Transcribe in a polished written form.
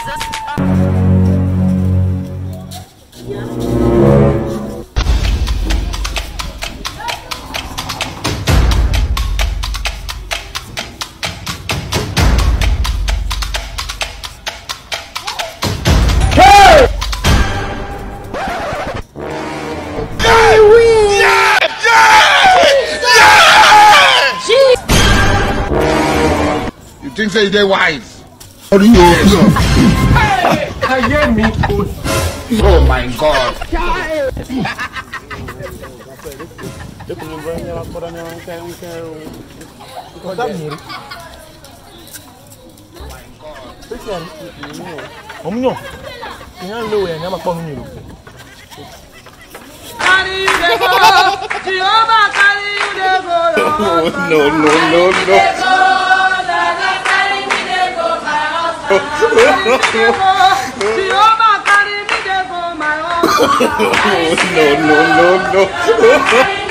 You think say they wise? How do you know? I hear me. Oh my God. No.